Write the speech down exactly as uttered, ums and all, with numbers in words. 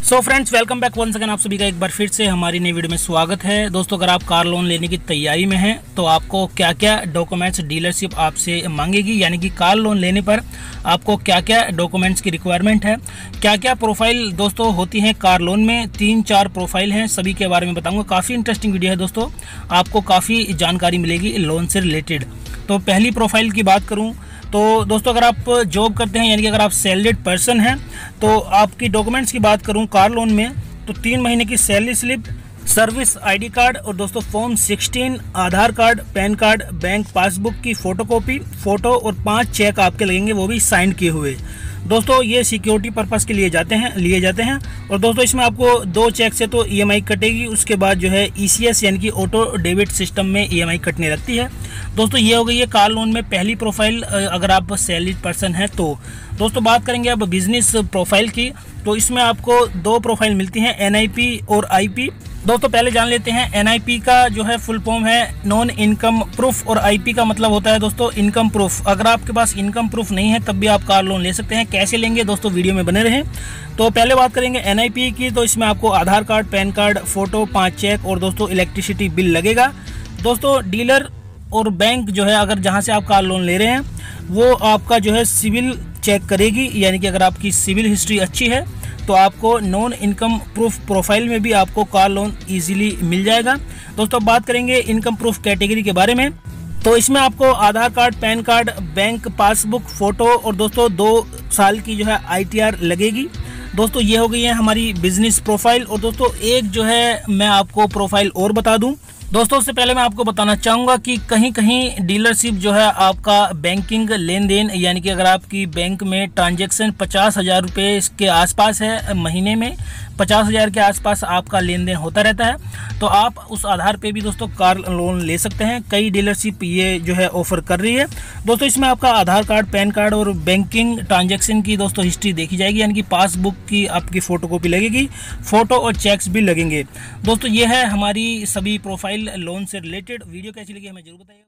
सो friends, welcome back once again. आप सभी का एक बार फिर से हमारी नई वीडियो में स्वागत है। दोस्तों, अगर आप कार लोन लेने की तैयारी में हैं तो आपको क्या क्या डॉक्यूमेंट्स डीलरशिप आपसे मांगेगी, यानी कि कार लोन लेने पर आपको क्या क्या डॉक्यूमेंट्स की रिक्वायरमेंट है, क्या क्या प्रोफाइल दोस्तों होती हैं कार लोन में। तीन चार प्रोफाइल हैं, सभी के बारे में बताऊंगा। काफ़ी इंटरेस्टिंग वीडियो है दोस्तों, आपको काफ़ी जानकारी मिलेगी लोन से रिलेटेड। तो पहली प्रोफाइल की बात करूँ तो दोस्तों, अगर आप जॉब करते हैं, यानी कि अगर आप सैलरीड पर्सन हैं, तो आपकी डॉक्यूमेंट्स की बात करूं कार लोन में तो तीन महीने की salary slip, service ID card और दोस्तों form sixteen, Aadhaar card, pan card, bank passbook की फोटोकॉपी, फोटो और पांच चेक आपके लगेंगे, वो भी साइन किए हुए। दोस्तों, ये सिक्योरिटी पर्पस के लिए जाते हैं लिए जाते हैं और दोस्तों इसमें आपको दो चेक से तो ईएमआई कटेगी, उसके बाद जो है ईसीएस यानी कि ऑटो डेबिट सिस्टम में ईएमआई कटने लगती है। दोस्तों, ये हो गई है कार लोन में पहली प्रोफाइल, अगर आप सैलरीड पर्सन हैं तो। दोस्तों, बात करेंगे अब बिजनेस प्रोफाइल की, तो इसमें आपको दो प्रोफाइल मिलती हैं, एनआईपी और आईपी। दोस्तों, पहले जान लेते हैं एनआईपी का जो है फुल फॉर्म है नॉन इनकम प्रूफ, और आईपी का मतलब होता है दोस्तों इनकम प्रूफ। अगर आपके पास इनकम प्रूफ नहीं है तब भी आप कार लोन ले सकते हैं। कैसे लेंगे दोस्तों, वीडियो में बने रहें। तो पहले बात करेंगे एनआईपी की, तो इसमें आपको Aadhaar card, pan card, photo, पाँच चेक और दोस्तों इलेक्ट्रिसिटी बिल लगेगा। दोस्तों, डीलर और बैंक जो है, अगर जहाँ से आप कार लोन ले रहे हैं वो आपका जो है सिविल चेक करेगी, यानी कि अगर आपकी सिविल हिस्ट्री अच्छी है तो आपको नॉन इनकम प्रूफ प्रोफाइल में भी आपको कार लोन इजीली मिल जाएगा। दोस्तों, बात करेंगे इनकम प्रूफ कैटेगरी के बारे में, तो इसमें आपको Aadhaar card, pan card, bank passbook, photo और दोस्तों दो साल की जो है आईटीआर लगेगी। दोस्तों, ये हो गई है हमारी बिजनेस प्रोफाइल। और दोस्तों, एक जो है मैं आपको प्रोफाइल और बता दूं। दोस्तों, उससे पहले मैं आपको बताना चाहूँगा कि कहीं कहीं डीलरशिप जो है आपका बैंकिंग लेन देन, यानी कि अगर आपकी बैंक में ट्रांजैक्शन पचास हज़ार रुपये के आसपास है, महीने में पचास हज़ार के आसपास आपका लेन देन होता रहता है, तो आप उस आधार पे भी दोस्तों कार लोन ले सकते हैं। कई डीलरशिप ये जो है ऑफर कर रही है। दोस्तों, इसमें आपका आधार कार्ड, पैन कार्ड और बैंकिंग ट्रांजैक्शन की दोस्तों हिस्ट्री देखी जाएगी, यानी कि पासबुक की आपकी फोटोकॉपी लगेगी, फोटो और चेक्स भी लगेंगे। दोस्तों, ये है हमारी सभी प्रोफाइल लोन से रिलेटेड। वीडियो कैसी लगी हमें जरूर बताइए।